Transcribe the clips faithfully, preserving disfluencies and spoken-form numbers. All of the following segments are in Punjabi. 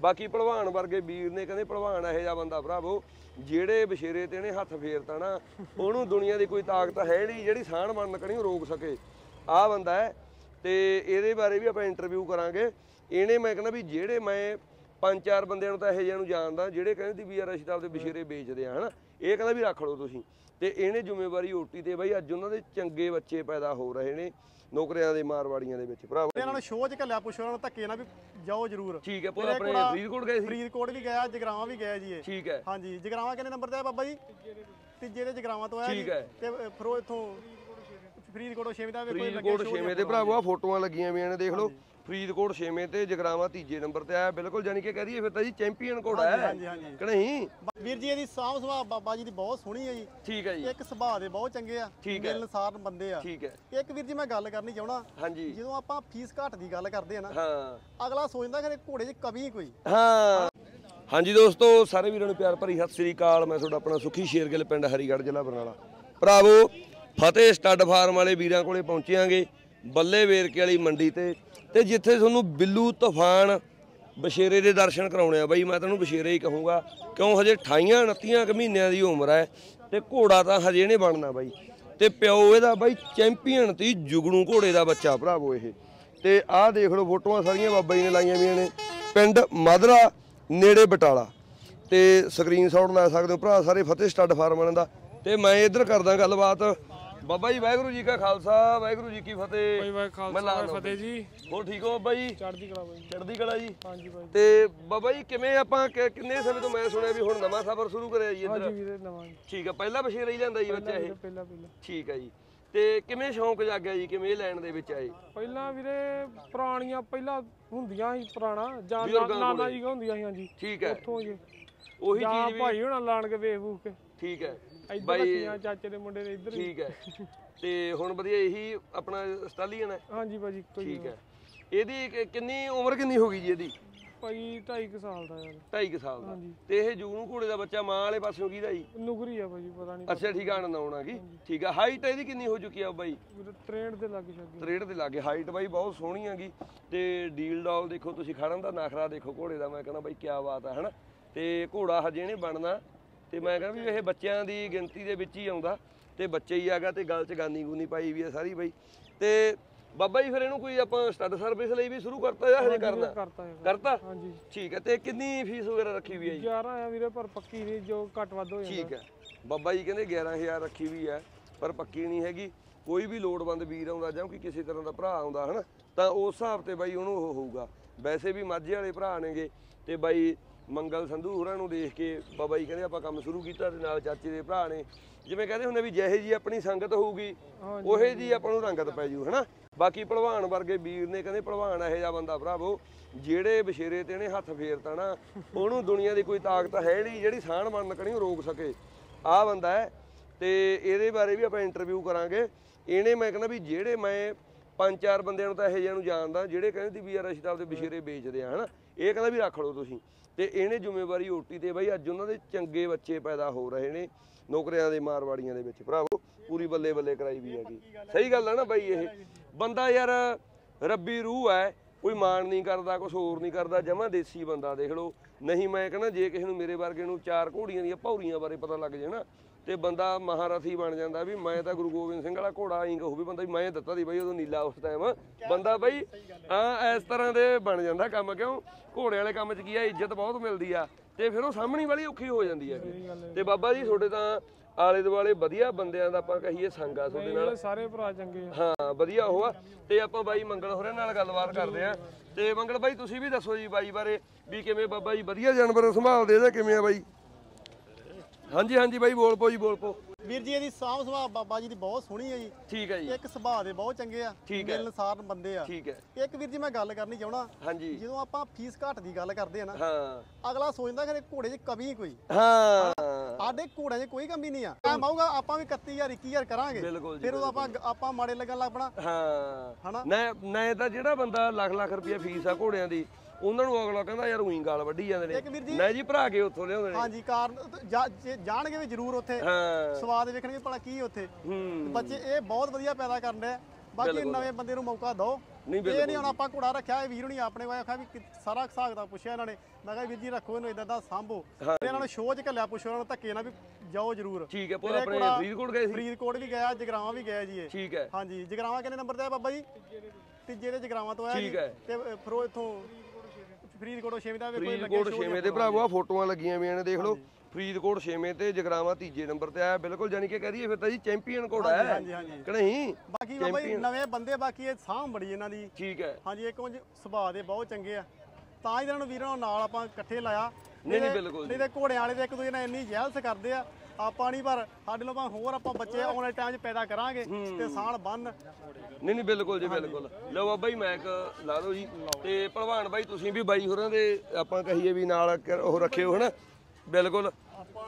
बाकी भलवान वर्गे वीर ने कहते भलवान इहो जिहा बंदा भरावो ਜਿਹੜੇ ਬਸ਼ੇਰੇ ਤੇ ਇਹਨੇ ਹੱਥ ਫੇਰਤਾ ਨਾ ਉਹਨੂੰ ਦੁਨੀਆ ਦੀ ਕੋਈ ਤਾਕਤ ਹੈ ਨਹੀਂ ਜਿਹੜੀ ਸਾਣ ਬਣਨ ਕਣੀ ਰੋਕ ਸਕੇ। ਆਹ ਬੰਦਾ ਹੈ ਤੇ ਇਹਦੇ ਬਾਰੇ ਵੀ ਆਪਾਂ ਇੰਟਰਵਿਊ ਕਰਾਂਗੇ। ਇਹਨੇ ਮੈਂ ਕਹਿੰਦਾ ਵੀ ਜਿਹੜੇ ਮੈਂ ਪੰਜ ਚਾਰ ਬੰਦਿਆਂ ਨੂੰ ਤਾਂ ਇਹੋ ਜਿਹਿਆਂ ਨੂੰ ਜਾਣਦਾ ਜਿਹੜੇ ਕਹਿੰਦੇ ਵੀ ਯਾਰ ਅਸੀਂ ਤਾਂ ਆਪਦੇ ਬਸ਼ੇਰੇ ਵੇਚਦੇ ਆ ਹਨਾ, ਇਹ ਕਹਿੰਦਾ ਵੀ ਰੱਖ ਲਓ ਤੁਸੀਂ। ਤੇ ਇਹਨੇ ਜ਼ਿੰਮੇਵਾਰੀ ਓਟੀ ਤੇ ਬਾਈ ਅੱਜ ਉਹਨਾਂ ਦੇ ਚੰਗੇ ਬੱਚੇ ਪੈਦਾ ਹੋ ਰਹੇ ਨੇ ਨੌਕਰੀਆਂ ਦੇ ਮਾਰਵਾੜੀਆਂ ਦੇ ਵਿੱਚ ਭਰਾਵਾ। ਇਹਨਾਂ ਨੂੰ ਸ਼ੋਅ 'ਚ ਘੱਲਿਆ, ਪੁੱਛੋ ਉਹਨਾਂ ਨੂੰ ਧੱਕੇ ਨਾਲ ਵੀ ਜਾਓ ਜ਼ਰੂਰ। ਠੀਕ ਹੈ, ਪੂਰਾ ਆਪਣੇ ਫਰੀਦਕੋਟ ਗਏ ਸੀ? ਫਰੀਦਕੋਟ ਵੀ ਗਿਆ, ਜਗਰਾਵਾਂ ਵੀ ਗਿਆ ਜੀ ਇਹ। ਠੀਕ ਹੈ, ਹਾਂਜੀ। ਜਗਰਾਵਾਂ ਕਿੰਨੇ ਨੰਬਰ ਤੇ ਆ ਬਾਬਾ ਜੀ? ਤੀਜੇ ਦੇ ਜਗਰਾਵਾਂ ਤੋਂ ਆਇਆ। ਠੀਕ ਹੈ। ਤੇ ਫਿਰ ਇੱਥੋਂ ਫਰੀਦਕੋਟ ਛੇਵੇਂ ਦਾ ਫਰੀਦਕੋਟ ਛੇਵੇਂ ਤੇ ਭਰਾਵਾ ਫੋਟੋਆਂ ਲੱਗੀਆਂ ਹੋਈਆਂ ਨੇ ਦੇਖ ਲਓ। ਫਰੀਦਕੋਟ ਛੇਵੇਂ ਤੇ ਜਗਰਾਵਾਂ ਤੀਜੇ ਨੰਬਰ ਤੇ ਆਇਆ ਬਿਲਕੁਲ, ਜਾਨੀ ਕਿ ਕਹਿ ਦਈਏ ਫਿਰ ਤਾਂ ਜੀ ਚੈਂਪੀਅਨ ਘੋੜਾ ਹੈ ਕਿ ਨਹੀਂ? ਵੀਰ ਜੀ ਇਹਦੀ ਸਾਂਭ ਸੁਭਾਅ ਬਾਬਾ ਜੀ ਦੀ ਬਹੁਤ ਸੋਹਣੀ ਹੈ ਜੀ। ਠੀਕ ਹੈ ਜੀ। ਇੱਕ ਸੁਭਾਅ ਦੇ ਬਹੁਤ ਚੰਗੇ ਆ, ਮਿਲਨਸਾਰ ਬੰਦੇ ਆ। ਠੀਕ ਹੈ। ਇੱਕ ਵੀਰ ਜੀ ਮੈਂ ਗੱਲ ਕਰਨੀ ਚਾਹਣਾ, ਹਾਂਜੀ, ਜਦੋਂ ਆਪਾਂ ਫੀਸ ਘੱਟ ਦੀ ਗੱਲ ਕਰਦੇ ਆ ਨਾ, ਹਾਂ, ਅਗਲਾ ਸੋਚਦਾ ਕਿ ਘੋੜੇ 'ਚ ਕਮੀ ਕੋਈ। ਹਾਂ ਹਾਂਜੀ ਦੋਸਤੋ, ਸਾਰੇ ਵੀਰਾਂ ਨੂੰ ਪਿਆਰ ਭਰੀ ਸਤਿ ਸ੍ਰੀ ਅਕਾਲ। ਮੈਂ ਤੁਹਾਡਾ ਆਪਣਾ ਸੁਖੀ ਸ਼ੇਰਗਿੱਲ, ਪਿੰਡ ਹਰੀਗੜ੍ਹ, ਜ਼ਿਲ੍ਹਾ ਬਰਨਾਲਾ। ਭਰਾਵੋ ਫਤਿਹ ਸਟੱਡ ਫਾਰਮ ਵਾਲੇ ਵੀਰਾਂ ਕੋਲੇ ਪਹੁੰਚਿਆਂਗੇ ਬੱਲੇ ਵੇਰਕੇ ਵਾਲੀ ਮੰਡੀ ਤੇ ਤੇ ਜਿੱਥੇ ਤੁਹਾਨੂੰ ਬਿੱਲੂ ਤੂਫਾਨ ਬਸ਼ੇਰੇ ਦੇ ਦਰਸ਼ਨ ਕਰਾਉਣੇ ਆ। ਬਾਈ ਮੈਂ ਤੁਹਾਨੂੰ ਬਸ਼ੇਰੇ ਹੀ ਕਹੂੰਗਾ ਕਿਉਂ ਹਜੇ ਅਠਾਈਆਂ ਉਨੱਤੀਆਂ ਕੁ ਮਹੀਨਿਆਂ ਦੀ ਉਮਰ ਹੈ ਤੇ ਘੋੜਾ ਤਾਂ ਹਜੇ ਇਹਨੇ ਬਣਨਾ ਬਾਈ। ਤੇ ਪਿਓ ਇਹਦਾ ਬਾਈ ਚੈਂਪੀਅਨ ਤੀ ਜੁਗਣੂ ਘੋੜੇ ਦਾ ਬੱਚਾ ਭਰਾਵੋ ਇਹ। ਤੇ ਆਹ ਦੇਖ ਲਓ ਫੋਟੋਆਂ ਸਾਰੀਆਂ ਬਾਬਾ ਜੀ ਨੇ ਲਾਈਆਂ ਵੀਆਂ ਨੇ, ਪਿੰਡ ਮਾਧਰਾ ਨੇੜੇ ਬਟਾਲਾ। ਤੇ ਸਕਰੀਨਸ਼ਾਟ ਲੈ ਸਕਦੇ ਹੋ ਭਰਾ ਸਾਰੇ ਫਤਿਹ ਸਟੱਡ ਫਾਰਮ ਵਾਲਿਆਂ ਦਾ। ਤੇ ਮੈਂ ਇੱਧਰ ਕਰਦਾ ਗੱਲਬਾਤ। ਬਾਬਾ ਜੀ ਵਾਹਿਗੁਰੂ ਜੀ ਕਾ ਖਾਲਸਾ ਵਾਹਿਗੁਰੂ ਜੀ ਕੀ ਫਤਿਹ। ਮੈਂ ਫਤਿਹ ਜੀ। ਹੋਰ ਠੀਕ ਹੋ ਬਾਬਾ ਜੀ? ਚੜ੍ਹਦੀ ਕਲਾ ਬਾਈ। ਚੜ੍ਹਦੀ ਕਲਾ ਜੀ। ਹਾਂਜੀ ਬਾਈ। ਤੇ ਬਾਬਾ ਜੀ ਕਿਵੇਂ ਆਪਾਂ ਕਿੰਨੇ ਸਮੇਂ ਤੋਂ ਮੈਂ ਸੁਣਿਆ ਵੀ ਹੁਣ ਨਵਾਂ ਸਫ਼ਰ ਸ਼ੁਰੂ ਕਰਿਆ ਜੀ ਇੱਧਰ? ਹਾਂਜੀ ਵੀਰੇ ਨਵਾਂ। ਠੀਕ ਆ, ਪਹਿਲਾ ਬਸ਼ੇਰਾ ਹੀ ਲੈਂਦਾ ਜੀ ਬੱਚਾ ਇਹ? ਪਹਿਲਾ ਪਹਿਲਾ। ਠੀਕ ਆ ਜੀ। ਤੇ ਕਿਵੇਂ ਸ਼ੌਂਕ ਜਾਗਿਆ ਜੀ, ਕਿਵੇਂ ਇਹ ਲੈਣ ਦੇ ਵਿੱਚ ਆਏ? ਪਹਿਲਾਂ ਵੀਰੇ ਪੁਰਾਣੀਆਂ ਪਹਿਲਾਂ ਹੁੰਦੀਆਂ ਸੀ, ਪੁਰਾਣਾ ਜਾਂ ਨਾਨਾ ਜੀ ਹੁੰਦੀਆਂ ਸੀ। ਹਾਂਜੀ ਠੀਕ ਹੈ। ਉੱਥੋਂ ਜੀ ਉਹੀ ਚੀਜ਼ ਭਾਈ ਹੋਣਾ ਲਾਣ ਕੇ ਵੇਖ ਵੂਖ ਕੇ। ਠੀਕ ਹੈ ਬਾਈ, ਚਾਚੇ ਦੇ ਮੁੰਡੇ ਦੇ ਇੱਧਰ। ਠੀਕ ਹੈ। ਤੇ ਹੁਣ ਵਧੀਆ ਇਹੀ ਆਪਣਾ ਸਟਾਲੀਅਨ ਹੈ? ਹਾਂਜੀ ਭਾਜੀ। ਠੀਕ ਹੈ। ਇਹਦੀ ਕਿੰਨੀ ਉਮਰ ਕਿੰਨੀ ਹੋ ਗਈ ਜੀ ਇਹਦੀ? ਭਾਈ ਢਾਈ ਕੁ ਸਾਲ ਦਾ ਯਾਰ। ਢਾਈ ਕੁ ਸਾਲ ਦਾ। ਤੇ ਇਹ ਜੂਗਣੂ ਘੋੜੇ ਦਾ ਬੱਚਾ ਮਾਂ ਵਾਲੇ ਪਾਸਿਓਂ ਕਿਹਦਾ ਜੀ? ਨੁਗਰੀ ਆ ਭਾਜੀ, ਪਤਾ ਨਹੀਂ। ਅੱਛਾ ਠੀਕ ਆ, ਨਨਾਉਣ ਆ ਗਈ। ਠੀਕ ਆ। ਹਾਈਟ ਇਹਦੀ ਕਿੰਨੀ ਹੋ ਚੁੱਕੀ ਆ ਬਾਈ? ਤਰੇਹਠ ਦੇ ਲਾਗੇ ਛੱਗੇ। ਤਰੇਹਠ ਦੇ ਲਾਗੇ ਹਾਈਟ ਬਾਈ ਬਹੁਤ ਸੋਹਣੀ ਹੈਗੀ। ਤੇ ਡੀਲ ਡੌਲ ਦੇਖੋ ਤੁਸੀਂ, ਖੜਨ ਦਾ ਨਖਰਾ ਦੇਖੋ ਘੋੜੇ ਦਾ, ਮੈਂ ਕਹਿੰਦਾ ਬਾਈ ਕਿਆ ਬਾਤ ਆ ਹਨਾ। ਤੇ ਘੋੜਾ ਹਜੇ ਇਹਨੇ ਬਣਨਾ ਤੇ ਮੈਂ ਕਹਿੰਦਾ ਵੀ ਇਹ ਬੱਚਿਆਂ ਦੀ ਗਿਣਤੀ ਦੇ ਵਿੱਚ ਹੀ ਆਉਂਦਾ ਤੇ ਬੱਚੇ ਹੀ ਆਗਾ ਤੇ ਗੱਲ ਚ ਗਾਨੀ ਗੂਨੀ ਪਾਈ ਵੀ ਆ ਸਾਰੀ ਬਾਈ। ਤੇ ਬਾਬਾ ਜੀ ਫਿਰ ਇਹਨੂੰ ਕੋਈ ਆਪਾਂ ਸਟੱਡ ਸਰਵਿਸ ਲਈ ਵੀ ਸ਼ੁਰੂ ਕਰਤਾ ਜਾਂ ਹਜੇ ਕਰਨਾ? ਕਰਤਾ ਕਰਤਾ। ਹਾਂਜੀ ਠੀਕ ਹੈ। ਤੇ ਕਿੰਨੀ ਫੀਸ ਵਗੈਰਾ ਰੱਖੀ ਵੀ ਹੈ ਜੀ? ਗਿਆਰਾਂ ਆ ਵੀਰੇ, ਪਰ ਪੱਕੀ ਨਹੀਂ, ਜੋ ਘੱਟ ਵੱਧ ਹੋ ਜਾਂਦਾ। ਠੀਕ ਹੈ। ਬਾਬਾ ਜੀ ਕਹਿੰਦੇ ਗਿਆਰਾਂ ਹਜ਼ਾਰ ਰੱਖੀ ਵੀ ਹੈ ਪਰ ਪੱਕੀ ਨਹੀਂ ਹੈਗੀ। ਕੋਈ ਵੀ ਲੋੜਵੰਦ ਵੀਰ ਆਉਂਦਾ ਜਾਂ ਕੋਈ ਕਿਸੇ ਤਰ੍ਹਾਂ ਦਾ ਭਰਾ ਆਉਂਦਾ ਹਨਾ, ਤਾਂ ਉਸ ਹਿਸਾਬ ਤੇ ਬਾਈ ਉਹਨੂੰ ਉਹ ਹੋਊਗਾ। ਵੈਸੇ ਵੀ ਮਾਝੇ ਵਾਲੇ ਭਰਾ ਨੇਗੇ ਤੇ ਬਾਈ ਮੰਗਲ ਸੰਧੂ ਹੋਰਾਂ ਨੂੰ ਦੇਖ ਕੇ ਬਾਬਾ ਜੀ ਕਹਿੰਦੇ ਆਪਾਂ ਕੰਮ ਸ਼ੁਰੂ ਕੀਤਾ ਤੇ ਨਾਲ ਚਾਚੇ ਦੇ ਭਰਾ ਨੇ, ਜਿਵੇਂ ਕਹਿੰਦੇ ਹੁੰਦੇ ਵੀ ਜਿਹੇ ਜੀ ਆਪਣੀ ਸੰਗਤ ਹੋਊਗੀ ਉਹੇ ਜੀ ਆਪਾਂ ਨੂੰ ਰੰਗਤ ਪੈ ਜੂ ਹਨਾ। ਬਾਕੀ ਭਲਵਾਨ ਵਰਗੇ ਵੀਰ ਨੇ ਕਹਿੰਦੇ ਭਲਵਾਨ ਇਹੋ ਜਿਹਾ ਬੰਦਾ ਭਰਾਵੋ ਜਿਹੜੇ ਬਸ਼ੇਰੇ ਤੇ ਇਹਨੇ ਹੱਥ ਫੇਰਤਾ ਨਾ ਉਹਨੂੰ ਦੁਨੀਆ ਦੀ ਕੋਈ ਤਾਕਤ ਹੈ ਨਹੀਂ ਜਿਹੜੀ ਸਾਣ ਬਣਨ ਕਣੀ ਰੋਕ ਸਕੇ। ਆਹ ਬੰਦਾ ਹੈ ਤੇ ਇਹਦੇ ਬਾਰੇ ਵੀ ਆਪਾਂ ਇੰਟਰਵਿਊ ਕਰਾਂਗੇ। ਇਹਨੇ ਮੈਂ ਕਹਿੰਦਾ ਵੀ ਜਿਹੜੇ ਮੈਂ ਪੰਜ ਚਾਰ ਬੰਦਿਆਂ ਨੂੰ ਤਾਂ ਇਹੋ ਜਿਹਿਆਂ ਨੂੰ ਜਾਣਦਾ ਜਿਹੜੇ ਕਹਿੰਦੇ ਵੀ ਯਾਰ ਅਸੀਂ ਤਾਂ ਆਪਦੇ ਬਸ਼ੇਰੇ ਵੇਚਦੇ ਆ ਹਨਾ, ਇਹ ਕਹਿੰਦਾ ਵੀ ਰੱਖ ਲਓ ਤੁਸੀਂ। ਤੇ ਇਹਨੇ ਜ਼ਿੰਮੇਵਾਰੀ ਓਟੀ ਤੇ ਬਾਈ ਅੱਜ ਉਹਨਾਂ ਦੇ ਚੰਗੇ ਬੱਚੇ ਪੈਦਾ ਹੋ ਰਹੇ ਨੇ ਨੌਕਰੀਆਂ ਦੇ ਮਾਰਵਾੜੀਆਂ ਦੇ ਵਿੱਚ ਭਰਾਵੋ। ਪੂਰੀ ਬੱਲੇ ਬੱਲੇ ਕਰਾਈ ਵੀ ਹੈਗੀ। ਸਹੀ ਗੱਲ ਹੈ ਨਾ ਬਾਈ? ਇਹ ਬੰਦਾ ਯਾਰ ਰੱਬੀ ਰੂਹ ਹੈ, ਕੋਈ ਮਾਣ ਨਹੀਂ ਕਰਦਾ, ਕੁਛ ਹੋਰ ਨਹੀਂ ਕਰਦਾ, ਜਮਾਂ ਦੇਸੀ ਬੰਦਾ ਦੇਖ ਲਓ। ਨਹੀਂ ਮੈਂ ਕਹਿੰਦਾ ਜੇ ਕਿਸੇ ਨੂੰ ਮੇਰੇ ਵਰਗੇ ਨੂੰ ਚਾਰ ਘੋੜੀਆਂ ਦੀਆਂ ਭੌਰੀਆਂ ਬਾਰੇ ਪਤਾ ਲੱਗ ਜਾਏ ਨਾ ਤੇ ਬੰਦਾ ਮਹਾਰਥੀ ਬਣ ਜਾਂਦਾ ਵੀ ਮੈਂ ਤਾਂ ਗੁਰੂ ਗੋਬਿੰਦ ਸਿੰਘ ਵਾਲਾ ਘੋੜਾ ਆਈ ਕਹੂ ਵੀ ਬੰਦਾ ਵੀ ਮੈਂ ਦਿੱਤਾ ਦੀ ਬਾਈ ਉਦੋਂ ਨੀਲਾ ਉਸ ਟਾਈਮ ਬੰਦਾ ਬਾਈ ਹਾਂ ਇਸ ਤਰ੍ਹਾਂ ਦੇ ਬਣ ਜਾਂਦਾ ਕੰਮ। ਕਿਉਂ ਘੋੜੇ ਵਾਲੇ ਕੰਮ 'ਚ ਕੀ ਆ, ਇੱਜ਼ਤ ਬਹੁਤ ਮਿਲਦੀ ਆ ਤੇ ਫਿਰ ਉਹ ਸਾਹਮਣੀ ਵਾਲੀ ਔਖੀ ਹੋ ਜਾਂਦੀ ਹੈ। ਤੇ ਬਾਬਾ ਜੀ ਤੁਹਾਡੇ ਤਾਂ ਆਲੇ ਦੁਆਲੇ ਵਧੀਆ ਬੰਦਿਆਂ ਦਾ ਆਪਾਂ ਕਹੀਏ ਸੰਗ ਆ ਤੁਹਾਡੇ ਨਾਲ, ਸਾਰੇ ਭਰਾ ਚੰਗੇ ਆ। ਹਾਂ ਵਧੀਆ ਉਹ ਆ। ਤੇ ਆਪਾਂ ਬਾਈ ਮੰਗਲ ਹੋਰਾਂ ਨਾਲ ਗੱਲਬਾਤ ਕਰਦੇ ਆ। ਤੇ ਮੰਗਲ ਬਾਈ ਤੁਸੀਂ ਵੀ ਦੱਸੋ ਜੀ ਬਾਈ ਬਾਰੇ ਵੀ ਕਿਵੇਂ ਬਾਬਾ ਜੀ ਵਧੀਆ ਜਾਨਵਰ ਸੰਭਾਲਦੇ ਜਾਂ ਕਿਵੇਂ ਆ ਬਾਈ? ਹਾਂਜੀ ਹਾਂਜੀ ਬਾਈ ਬੋਲ ਪੋ ਜੀ, ਬੋਲ ਪੋ। ਵੀਰ ਜੀ ਇਹਦੀ ਸਾਂਭ ਸੁਭਾਅ ਬਾਬਾ ਜੀ ਦੀ ਬਹੁਤ ਸੋਹਣੀ ਹੈ ਜੀ। ਠੀਕ ਹੈ ਜੀ। ਇੱਕ ਸੁਭਾਅ ਦੇ ਬਹੁਤ ਚੰਗੇ ਆ, ਮਿਲਨਸਾਰ ਬੰਦੇ ਆ। ਠੀਕ ਹੈ। ਇੱਕ ਵੀਰ ਜੀ ਮੈਂ ਗੱਲ ਕਰਨੀ ਚਾਹਣਾ, ਹਾਂਜੀ, ਜਦੋਂ ਆਪਾਂ ਫੀਸ ਘੱਟ ਦੀ ਗੱਲ ਕਰਦੇ ਆ ਨਾ, ਹਾਂ, ਅਗਲਾ ਸੋਚਦਾ ਕਿ ਘੋੜੇ 'ਚ ਕਮੀ ਕੋਈ। ਹਾਂ ਸਾਡੇ ਘੋੜਿਆਂ 'ਚ ਕੋਈ ਕਮੀ ਨਹੀਂ ਆ। ਟਾਈਮ ਆਊਗਾ ਆਪਾਂ ਵੀ ਇਕੱਤੀ ਹਜ਼ਾਰ ਇੱਕੀ ਹਜ਼ਾਰ ਕਰਾਂਗੇ, ਫਿਰ ਉਹ ਆਪਾਂ ਆਪਾਂ ਮਾੜੇ ਲੱਗਣ ਲੱਗ ਪਣਾ। ਹਾਂ ਹਨਾ। ਨਾ ਤਾਂ ਜਿਹੜਾ ਬੰਦਾ ਲੱਖ ਲੱਖ ਰੁਪਇਆ ਫੀਸ ਆ ਘੋੜਿਆਂ ਦੀ ਉਹਨਾਂ ਨੂੰ ਅਗਲਾ ਕਹਿੰਦਾ ਯਾਰ ਉਹੀ ਗਾਲ ਵੱਢੀ ਜਾਂਦੇ ਨੇ, ਨਹੀਂ ਜੀ ਭਰਾ ਕੇ ਉੱਥੋਂ ਲਿਆਉਂਦੇ ਨੇ। ਹਾਂਜੀ ਕਾਰਨ ਜਾਣਗੇ ਵੀ ਜ਼ਰੂਰ ਉੱਥੇ ਸਵਾਦ ਵੇਖਣਗੇ ਭਲਾ ਕੀ ਉੱਥੇ ਬੱਚੇ। ਇਹ ਬਹੁਤ ਵਧੀਆ ਪੈਦਾ ਕਰਨ ਡਿਆ ਬਾਕੀ ਨਵੇਂ ਬੰਦੇ ਨੂੰ ਮੌਕਾ ਦਿਓ। ਇਹ ਨਹੀਂ ਹੁਣ ਆਪਾਂ ਘੋੜਾ ਰੱਖਿਆ ਇਹ ਵੀਰ ਨਹੀਂ ਆਪਣੇ ਕੋਲ ਆਖਿਆ ਵੀ ਸਾਰਾ ਹਿਸਾਬ ਦਾ ਪੁੱਛਿਆ ਇਹਨਾਂ ਨੇ। ਮੈਂ ਕਿਹਾ ਵੀਰ ਜੀ ਰੱਖੋ ਇਹਨੂੰ ਇਦਾਂ ਦਾ ਸਾਂਭੋ ਤੇ ਇਹਨਾਂ ਨੂੰ ਸ਼ੋਅ 'ਚ ਘੱਲਿਆ, ਪੁੱਛੋ ਇਹਨਾਂ ਨੂੰ ਧੱਕੇ ਨਾਲ ਵੀ ਜਾਓ ਜ਼ਰੂਰ। ਠੀਕ ਹੈ। ਪੂਰਾ ਆਪਣੇ ਫਰੀਦਕੋਟ ਗਏ ਸੀ? ਫਰੀਦਕੋਟ ਵੀ ਗਿਆ, ਜਗਰਾਵਾਂ ਵੀ ਗਿਆ ਜੀ ਇਹ। ਠੀਕ ਹੈ। ਹਾਂਜੀ ਜਗਰਾਵਾਂ ਕਿੰਨੇ ਨੰਬਰ ਤੇ ਆ ਬਾਬਾ ਜੀ? ਤੀਜੇ ਦੇ ਜਗਰਾਵਾਂ ਤੋਂ ਆਇਆ ਜੀ। ਤੇ ਫਿਰ ਇੱਥੋਂ ਫਰੀਦਕੋਟ ਛੇਵੇਂ ਦਾ ਕੋਈ ਲੱਗਿਆ। ਫਰੀਦਕੋਟ ਛੇਵੇਂ ਤੇ ਭਰਾਵੋ ਆ ਫੋਟੋਆਂ ਲੱਗੀਆਂ ਵੀਆਂ ਨੇ ਦੇਖ ਲਓ। ਫਰੀਦਕੋਟ ਛੇਵੇਂ ਤੇ ਜਗਰਾਵਾਂ ਤੀਜੇ ਨੰਬਰ ਤੇ ਆਇਆ। ਬਿਲਕੁਲ ਜਾਨੀ ਕਿ ਕਹਿ ਦਈਏ ਫਿਰ ਤਾਂ ਜੀ ਚੈਂਪੀਅਨ ਘੋੜਾ ਹੈ ਕਿ ਨਹੀਂ? ਬਾਕੀ ਬਾਬਾ ਜੀ ਨਵੇਂ ਬੰਦੇ, ਬਾਕੀ ਇਹ ਸਾਂਭ ਬੜੀ ਇਹਨਾਂ ਦੀ। ਠੀਕ ਹੈ। ਹਾਂਜੀ ਇੱਕ ਉਂਝ ਸੁਭਾਅ ਦੇ ਬਹੁਤ ਚੰਗੇ ਆ, ਤਾਂ ਹੀ ਇਹਨਾਂ ਨੂੰ ਵੀਰਾਂ ਨਾਲ ਆਪਾਂ ਇਕੱਠੇ ਲਾਇਆ। ਨਹੀਂ ਨਹੀਂ ਬਿਲਕੁਲ ਨਹੀਂ ਤੇ ਘੋੜਿਆਂ ਵਾਲੇ ਤੇ ਇੱਕ ਦੂਜੇ ਨਾਲ ਇੰਨੀ ਜਹਿਲਸ ਕਰਦੇ ਆ ਆਪਾਂ ਨਹੀਂ, ਪਰ ਸਾਡੇ ਲੋਕਾਂ ਹੋਰ ਆਪਾਂ ਬੱਚੇ ਆਉਣ ਵਾਲੇ ਟਾਈਮ 'ਚ ਪੈਦਾ ਕਰਾਂਗੇ ਤੇ ਸਾਲ ਬੰਨ। ਨਹੀਂ ਨਹੀਂ ਬਿਲਕੁਲ ਜੀ ਬਿਲਕੁਲ। ਲਓ ਬਾਬਾ ਜੀ ਮੈਕ ਲਾ ਲਓ ਜੀ। ਤੇ ਭਲਵਾਨ ਬਾਈ ਤੁਸੀਂ ਵੀ ਬਾਈ ਹੋਰਾਂ ਦੇ ਆਪਾਂ ਕਹੀਏ ਵੀ ਨਾਲ ਉਹ ਰੱਖੇ ਹੋ ਹਨਾ। ਬਿਲਕੁਲ ਆਪਾਂ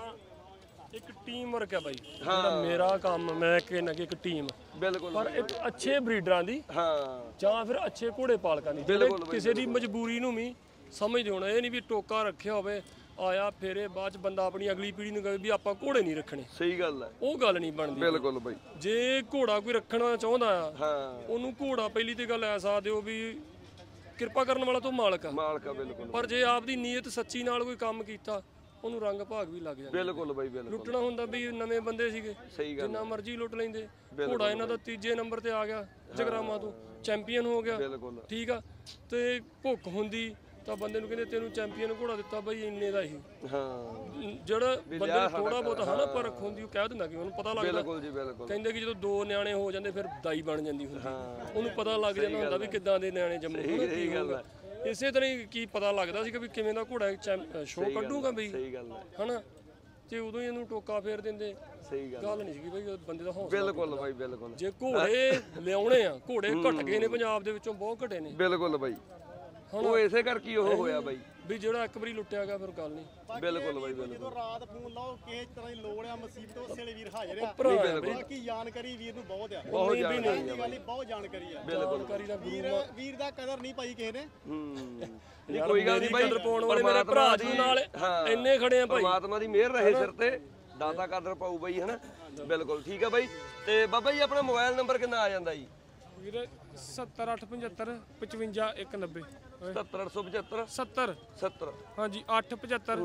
ਇੱਕ ਟੀਮ ਵਰਕ ਹੈ ਬਾਈ, ਜਿਹੜਾ ਮੇਰਾ ਕੰਮ ਮੈਂ ਕਹਿੰਦਾ ਕਿ ਇੱਕ ਟੀਮ ਬਿਲਕੁਲ, ਪਰ ਇੱਕ ਅੱਛੇ ਬਰੀਡਰਾਂ ਦੀ ਹਾਂ ਜਾਂ ਫਿਰ ਅੱਛੇ ਘੋੜੇ ਪਾਲਕਾਂ ਦੀ, ਜਿਹੜੇ ਕਿਸੇ ਦੀ ਮਜਬੂਰੀ ਨੂੰ ਵੀ ਸਮਝਦੇ ਹੋਣਾ। ਇਹ ਨਹੀਂ ਵੀ ਟੋਕਾ ਰੱਖਿਆ ਹੋਵੇ ਆਇਆ ਫੇਰੇ ਬਾਅਦ ਚ ਬੰਦਾ ਆਪਣੀ ਅਗਲੀ ਪੀੜ੍ਹੀ ਨੂੰ ਕਹੇ ਵੀ ਆਪਾਂ ਘੋੜੇ ਨਹੀਂ ਰੱਖਣੇ। ਸਹੀ ਗੱਲ ਹੈ, ਉਹ ਗੱਲ ਨਹੀਂ ਬਣਦੀ। ਬਿਲਕੁਲ ਬਾਈ। ਜੇ ਘੋੜਾ ਕੋਈ ਰੱਖਣਾ ਚਾਹੁੰਦਾ ਆ ਹਾਂ ਉਹਨੂੰ ਘੋੜਾ ਪਹਿਲੀ ਤੇ ਗੱਲ ਐਸਾ ਦਿਓ ਵੀ ਕਿਰਪਾ ਕਰਨ ਵਾਲਾ ਤੋਂ ਮਾਲਕ ਆ ਮਾਲਕ ਆ। ਬਿਲਕੁਲ। ਪਰ ਜੇ ਆਪਦੀ ਨੀਅਤ ਸੱਚੀ ਨਾਲ ਕੋਈ ਕੰਮ ਕੀਤਾ ਉਹਨੂੰ ਰੰਗ ਭਾਗ ਵੀ ਲੱਗ ਜਾਂਦਾ। ਬਿਲਕੁਲ ਬਾਈ ਬਿਲਕੁਲ। ਲੁੱਟਣਾ ਹੁੰਦਾ ਵੀ ਨਵੇਂ ਬੰਦੇ ਸੀਗੇ ਸਹੀ ਗੱਲ, ਜਿੰਨਾ ਮਰਜ਼ੀ ਲੁੱਟ ਲੈਂਦੇ। ਘੋੜਾ ਇਹਨਾਂ ਦਾ ਤੀਜੇ ਨੰਬਰ ਤੇ ਆ ਗਿਆ ਜਗਰਾਵਾਂ ਤੋਂ, ਚੈਂਪੀਅਨ ਹੋ ਗਿਆ। ਬਿਲਕੁਲ ਠੀਕ ਆ। ਤੇ ਭੁੱਖ ਹੁੰਦੀ ਤਾਂ ਬੰਦੇ ਨੂੰ ਕਹਿੰਦੇ ਤੈਨੂੰ ਚੈਂਪੀਅਨ ਘੋੜਾ ਦਿੱਤਾ ਬਾਈ ਇੰਨੇ ਦਾ ਹੀ। ਹਾਂ ਜਿਹੜਾ ਬੰਦੇ ਨੂੰ ਥੋੜਾ ਬਹੁਤ ਹਨਾ ਪਰਖ ਹੁੰਦੀ ਉਹ ਕਹਿ ਦਿੰਦਾ ਕਿ ਉਹਨੂੰ ਪਤਾ ਲੱਗਦਾ। ਬਿਲਕੁਲ ਜੀ ਬਿਲਕੁਲ। ਕਹਿੰਦੇ ਕਿ ਜਦੋਂ ਦੋ ਨਿਆਣੇ ਹੋ ਜਾਂਦੇ ਫਿਰ ਦਾਈ ਬਣ ਜਾਂਦੀ ਹੁੰਦੀ, ਉਹਨੂੰ ਪਤਾ ਲੱਗ ਜਾਂਦਾ ਹੁੰਦਾ ਵੀ ਕਿੱਦਾਂ ਦੇ ਨਿਆਣੇ ਜੰਮੇ। ਸਹੀ ਗੱਲ ਹੈ। ਇਸੇ ਤਰ੍ਹਾਂ ਹੀ ਕੀ ਪਤਾ ਲੱਗਦਾ ਸੀ ਕਿ ਵੀ ਕਿਵੇਂ ਦਾ ਘੋੜਾ ਸ਼ੋਅ ਕੱਢੂਗਾ ਬਈ। ਸਹੀ ਗੱਲ ਹੈ ਹਨਾ। ਤੇ ਉਦੋਂ ਹੀ ਇਹਨੂੰ ਟੋਕਾ ਫੇਰ ਦਿੰਦੇ। ਸਹੀ ਗੱਲ ਗੱਲ ਨਹੀਂ ਸੀਗੀ ਬਈ ਬੰਦੇ ਦਾ ਹੌਸਲਾ। ਬਿਲਕੁਲ ਬਾਈ ਬਿਲਕੁਲ। ਜੇ ਘੋੜੇ ਲਿਆਉਣੇ ਆ, ਘੋੜੇ ਘਟ ਗਏ ਨੇ ਪੰਜਾਬ ਦੇ ਵਿੱਚੋਂ, ਬਹੁਤ ਘਟੇ ਨੇ। ਬਿਲਕੁਲ ਬਾਈ। ਉਹ ਇਸੇ ਕਰਕੇ ਉਹ ਹੋਇਆ ਬਾਈ ਵੀ ਜਿਹੜਾ ਇੱਕ ਵਾਰੀ ਲੁੱਟਿਆ ਗਿਆ ਫਿਰ ਗੱਲ ਨਹੀਂ। ਬਿਲਕੁਲ ਬਾਈ ਬਿਲਕੁਲ। ਜਦੋਂ ਰਾਤ ਫੋਨ ਲਾਓ ਕਿਸੇ ਤਰ੍ਹਾਂ ਦੀ ਲੋੜ ਆ ਮੁਸੀਬਤ ਉਸੇ ਵੇਲੇ ਵੀਰ ਹਾਜ਼ਰ ਆ। ਬਾਕੀ ਜਾਣਕਾਰੀ ਵੀਰ ਨੂੰ ਬਹੁਤ ਆ, ਬਹੁਤ ਜਾਣਕਾਰੀ ਬਹੁਤ ਜਾਣਕਾਰੀ ਆ। ਜਾਣਕਾਰੀ ਦਾ ਵੀਰ ਵੀਰ ਦਾ ਕਦਰ ਨਹੀਂ ਪਾਈ ਕਿਸੇ ਨੇ। ਹੂੰ ਕੋਈ ਗੱਲ ਨਹੀਂ ਬਾਈ। ਕਦਰ ਪਾਉਣ ਵਾਲੇ ਮੇਰੇ ਭਰਾ ਜੀ ਨਾਲ ਇੰਨੇ ਖੜੇ ਆ ਭਾਈ। ਪਰਮਾਤਮਾ ਦੀ ਮਿਹਰ ਰਹੇ ਸਿਰ ਤੇ, ਦਾਤਾ ਕਦਰ ਪਾਊ ਬਾਈ ਹਨਾ। ਬਿਲਕੁਲ ਠੀਕ ਆ ਬਾਈ। ਤੇ ਬਾਬਾ ਜੀ ਆਪਣਾ ਮੋਬਾਈਲ ਨੰਬਰ ਕਿੰਨਾ ਆ ਜਾਂਦਾ ਜੀ? ਵੀਰੇ ਸੱਤਰ ਅੱਠ ਪਝੱਤਰ ਪਚਵੰਜਾ ਇੱਕ ਨੱਬੇ। ਸੱਤਰ ਅੱਠ ਸੌ ਪਝੱਤਰ ਸੱਤਰ ਸੱਤਰ ਹਾਂਜੀ ਅੱਠ ਪਝੱਤਰ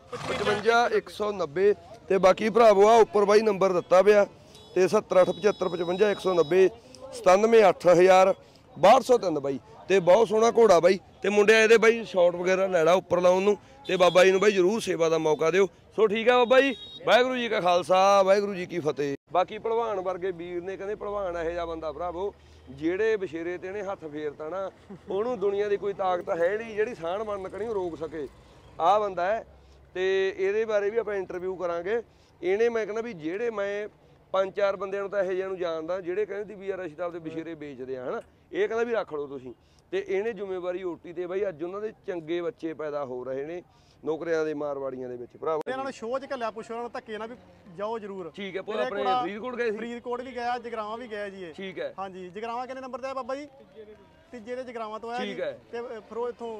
ਪਚਵੰਜਾ ਇੱਕ ਸੌ ਨੱਬੇ। ਤੇ ਬਾਕੀ ਭਰਾਵੋ ਆ ਉੱਪਰ ਬਾਈ ਨੰਬਰ ਦਿੱਤਾ ਪਿਆ ਤੇ ਸੱਤਰ ਅੱਠ ਪਝੱਤਰ ਪਚਵੰਜਾ ਇੱਕ ਸੌ ਨੱਬੇ ਸਤਾਨਵੇਂ ਅੱਠ ਹਜ਼ਾਰ ਬਾਹਠ ਸੌ ਤਿੰਨ ਬਾਈ। ਤੇ ਬਹੁਤ ਸੋਹਣਾ ਘੋੜਾ ਬਾਈ। ਤੇ ਮੁੰਡਿਆ ਇਹਦੇ ਬਾਈ ਸ਼ਾਟ ਵਗੈਰਾ ਲੈ ਲਾ ਉੱਪਰ ਲਾਉਣ ਨੂੰ। ਤੇ ਬਾਬਾ ਜੀ ਨੂੰ ਬਾਈ ਜਰੂਰ ਸੇਵਾ ਦਾ ਮੌਕਾ ਦਿਓ। ਸੋ ਠੀਕ ਆ ਬਾਬਾ ਜੀ। ਵਾਹਿਗੁਰੂ ਜੀ ਕਾ ਖਾਲਸਾ ਵਾਹਿਗੁਰੂ ਜੀ ਕੀ ਫਤਿਹ। ਬਾਕੀ ਭਲਵਾਨ ਵਰਗੇ ਵੀਰ ਨੇ ਕਹਿੰਦੇ ਭਲਵਾਨ ਇਹੋ ਜਿਹਾ ਬੰਦਾ ਭਰਾਵੋ ਜਿਹੜੇ ਬਸ਼ੇਰੇ ਤੇ ਇਹਨੇ ਹੱਥ ਫੇਰਤਾ ਨਾ ਉਹਨੂੰ ਦੁਨੀਆ ਦੀ ਕੋਈ ਤਾਕਤ ਹੈ ਨਹੀਂ ਜਿਹੜੀ ਸਾਣ ਬਣਨ ਕਣੀ ਰੋਕ ਸਕੇ। ਆਹ ਬੰਦਾ ਹੈ। ਤੇ ਇਹਦੇ ਬਾਰੇ ਵੀ ਆਪਾਂ ਇੰਟਰਵਿਊ ਕਰਾਂਗੇ। ਇਹਨੇ ਮੈਂ ਕਹਿੰਦਾ ਵੀ ਜਿਹੜੇ ਮੈਂ ਪੰਜ ਚਾਰ ਬੰਦਿਆਂ ਨੂੰ ਤਾਂ ਇਹੋ ਜਿਹਿਆਂ ਨੂੰ ਜਾਣਦਾ ਜਿਹੜੇ ਕਹਿੰਦੇ ਵੀ ਯਾਰ ਅਸੀਂ ਤਾਂ ਆਪਦੇ ਬਸ਼ੇਰੇ ਵੇਚਦੇ ਆ ਹਨਾ। ਇਹ ਕਹਿੰਦਾ ਵੀ ਰੱਖ ਲਓ ਤੁਸੀਂ। ਤੇ ਇਹਨੇ ਜ਼ਿੰਮੇਵਾਰੀ ਓਟੀ ਤੇ ਬਾਈ ਅੱਜ ਉਹਨਾਂ ਦੇ ਚੰਗੇ ਬੱਚੇ ਪੈਦਾ ਹੋ ਰਹੇ ਨੇ ਨੌਕਰੀਆਂ ਦੇ ਮਾਰਵਾੜੀਆਂ ਦੇ ਵਿੱਚ ਭਰਾ। ਇਹਨਾਂ ਨੂੰ ਸ਼ੋਅ 'ਚ ਘੱਲਿਆ, ਪੁੱਛੋ ਉਹਨਾਂ ਨੂੰ ਧੱਕੇ ਨਾਲ ਵੀ ਜਾਓ ਜ਼ਰੂਰ। ਠੀਕ ਹੈ। ਪੂਰਾ ਆਪਣੇ ਫਰੀਦਕੋਟ ਗਏ ਸੀ? ਫਰੀਦਕੋਟ ਵੀ ਗਿਆ, ਜਗਰਾਵਾਂ ਵੀ ਗਿਆ ਜੀ ਇਹ। ਠੀਕ ਹੈ। ਹਾਂਜੀ ਜਗਰਾਵਾਂ ਕਿੰਨੇ ਨੰਬਰ ਤੇ ਆ ਬਾਬਾ ਜੀ? ਤੀਜੇ ਦੇ ਜਗਰਾਵਾਂ ਤੋਂ ਆਇਆ ਜੀ। ਤੇ ਫਿਰ ਇੱਥੋਂ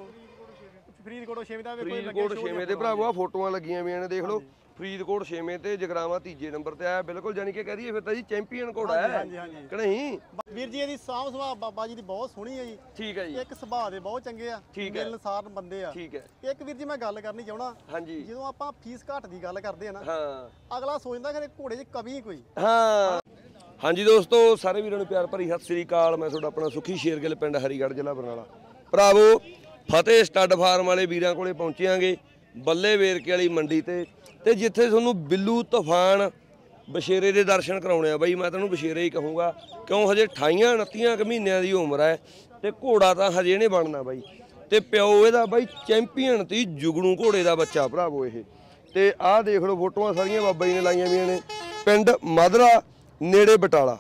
ਫਰੀਦਕੋਟ ਛੇਵੇਂ ਦਾ ਕੋਈ ਲੱਗਿਆ। ਫਰੀਦਕੋਟ ਛੇਵੇਂ ਤੇ ਭਰਾਵੋ ਆ ਫੋਟੋਆਂ ਲੱਗੀਆਂ ਵੀਆਂ ਨੇ ਦੇਖ ਲਓ। ਫਰੀਦਕੋਟ ਛੇਵੇਂ ਤੇ ਜਗਰਾਵਾਂ ਤੀਜੇ ਨੰਬਰ ਤੇ ਆਇਆ। ਬਿਲਕੁਲ ਜਾਨੀ ਕਿ ਕਹਿ ਦਈਏ ਫਿਰ ਤਾਂ ਜੀ ਚੈਂਪੀਅਨ ਘੋੜਾ ਹੈ ਕਿ ਨਹੀਂ? ਵੀਰ ਜੀ ਇਹਦੀ ਸਾਂਭ ਸੁਭਾਅ ਬਾਬਾ ਜੀ ਦੀ ਬਹੁਤ ਸੋਹਣੀ ਹੈ ਜੀ। ਠੀਕ ਹੈ ਜੀ। ਇੱਕ ਸੁਭਾਅ ਦੇ ਬਹੁਤ ਚੰਗੇ ਆ, ਮਿਲਣਸਾਰ ਬੰਦੇ ਆ। ਠੀਕ ਹੈ। ਇੱਕ ਵੀਰ ਜੀ ਮੈਂ ਗੱਲ ਕਰਨੀ ਚਾਹਣਾ। ਹਾਂਜੀ। ਜਦੋਂ ਆਪਾਂ ਫੀਸ ਘੱਟ ਦੀ ਗੱਲ ਕਰਦੇ ਆ ਨਾ, ਹਾਂ ਅਗਲਾ ਸੋਚਦਾ ਕਿ ਘੋੜੇ 'ਚ ਕਮੀ ਕੋਈ। ਹਾਂ ਹਾਂਜੀ ਦੋਸਤੋ ਸਾਰੇ ਵੀਰਾਂ ਨੂੰ ਪਿਆਰ ਭਰੀ ਸਤਿ ਸ੍ਰੀ ਅਕਾਲ। ਮੈਂ ਤੁਹਾਡਾ ਆਪਣਾ ਸੁਖੀ ਸ਼ੇਰਗਿੱਲ ਪਿੰਡ ਹਰੀਗੜ੍ਹ ਜ਼ਿਲ੍ਹਾ ਬਰਨਾਲਾ। ਭਰਾਵੋ ਫਤਿਹ ਸਟੱਡ ਫਾਰਮ ਵਾਲੇ ਵੀਰਾਂ ਕੋਲੇ ਪਹੁੰਚਿਆਂਗੇ ਬੱਲੇ ਵੇਰਕੇ ਵਾਲੀ ਮੰਡੀ ਤੇ ਤੇ ਜਿੱਥੇ ਤੁਹਾਨੂੰ ਬਿੱਲੂ ਤੂਫਾਨ ਬਸ਼ੇਰੇ ਦੇ ਦਰਸ਼ਨ ਕਰਾਉਣੇ ਆ ਬਾਈ। ਮੈਂ ਤੁਹਾਨੂੰ ਬਸ਼ੇਰੇ ਹੀ ਕਹੂੰਗਾ ਕਿਉਂ ਹਜੇ ਅਠਾਈਆਂ ਉਨੱਤੀਆਂ ਕੁ ਮਹੀਨਿਆਂ ਦੀ ਉਮਰ ਹੈ ਤੇ ਘੋੜਾ ਤਾਂ ਹਜੇ ਇਹਨੇ ਬਣਨਾ ਬਾਈ। ਤੇ ਪਿਓ ਇਹਦਾ ਬਾਈ ਚੈਂਪੀਅਨ ਤੀ ਜੁਗਣੂ ਘੋੜੇ ਦਾ ਬੱਚਾ ਭਰਾਵੋ ਇਹ। ਤੇ ਆਹ ਦੇਖ ਲਓ ਫੋਟੋਆਂ ਸਾਰੀਆਂ ਬਾਬਾ ਜੀ ਨੇ ਲਾਈਆਂ ਵੀਆਂ ਨੇ ਪਿੰਡ ਮਾਧਰਾ ਨੇੜੇ ਬਟਾਲਾ।